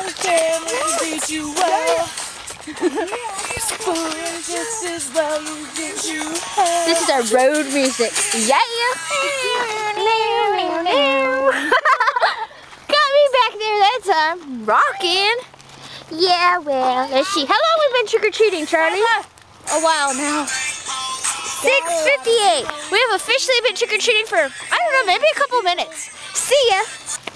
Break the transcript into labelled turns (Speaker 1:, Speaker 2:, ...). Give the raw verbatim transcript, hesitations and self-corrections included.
Speaker 1: can treat you well. Just as well you get you have.
Speaker 2: This is our road music. Yeah. Got me back there that time. Rocking. Yeah, well, let's see. How long we been trick-or-treating, Charlie?
Speaker 1: A while now.
Speaker 2: six fifty-eight. We have officially been trick-or-treating for, I don't know, maybe a couple minutes. See ya.